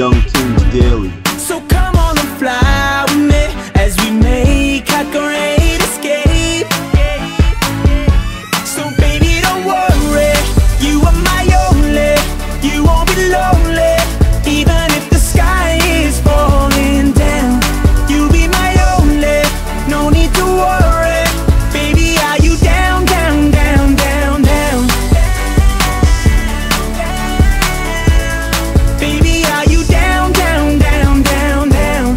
Young Kings Daily. So come on and fly with me as we make our great escape. So baby, don't worry, you are my only. You won't be lonely, even if the sky is falling down. You'll be my only, no need to worry. Baby, are you down, down, down, down, down? Baby, are you down, down, down, down, down?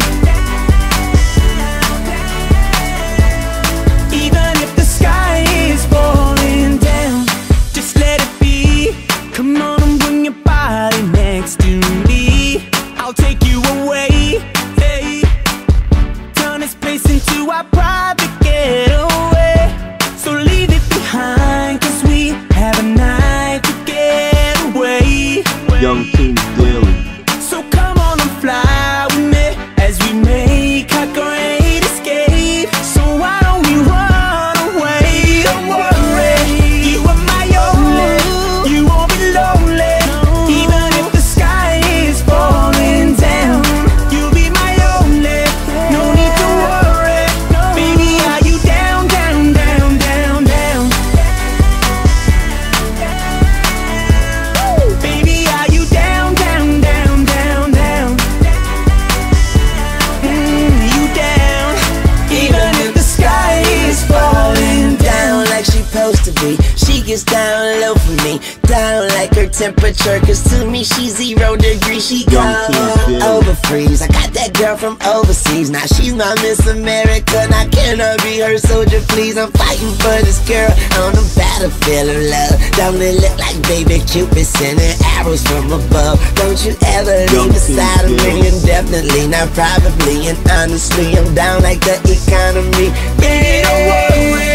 Even if the sky is falling down, just let it be. Come on and bring your body next to me. I'll take you away, hey. Turn this place into our private getaway. So leave it behind, 'cause we have a night to get away. Young Kings Daily. So come on and fly with me as we make our great escape. So why don't we run away? Don't worry, you are my only. You won't be lonely, even if the sky is falling down. You'll be my only, no need to worry. Baby, are you down, down, down, down, down? Baby, are you down, down, down, down, down? You down, even if the sky is falling down. Like she supposed to be, she gets down low for me, down like her temperature, 'cause to me she's 0 degrees. She Young Kings gone Daily. over freeze. I got that girl from overseas, now she's my Miss America. Now can I be her soldier, please? I'm fighting for this girl on the battlefield of love. Don't it look like baby Cupid sending arrows from above? Don't you ever Young leave the Kings side of me, Daily. indefinitely, not probably, and honestly, I'm down like the economy. Baby, don't worry,